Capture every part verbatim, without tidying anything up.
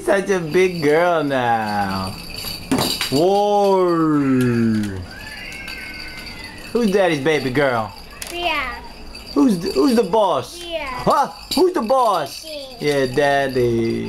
She's such a big girl now. Whoa. Who's daddy's baby girl? Yeah. Who's the, who's the boss? Yeah. Huh? Who's the boss? Daddy. Yeah, daddy.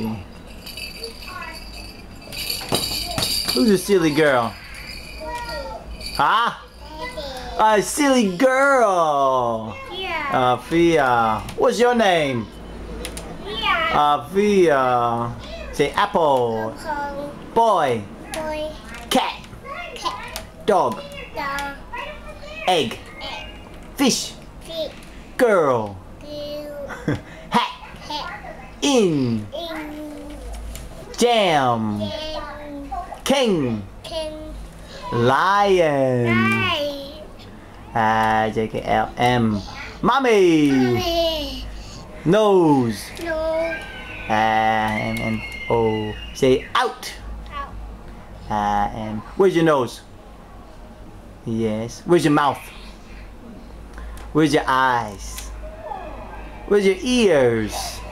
Who's a silly girl? Huh? A silly girl. Yeah. Afia. What's your name? Yeah. Afia. Say apple. Apple. Boy. Boy. Cat. Cat. Dog. Dog. Egg. Egg. Fish. Fish. Girl. Girl. Hat. Hat. In. In. Jam. Jam. King. King. Lion. Lion. I J K L M. Mommy. Mommy. Nose. No. And, and oh, say out. Out. Uh, and where's your nose? Yes. Where's your mouth? Where's your eyes? Where's your ears?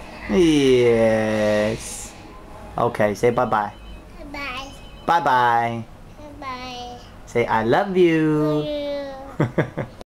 Yes. Okay, say bye-bye. Bye. Bye-bye. Bye. Say I love you. Bye.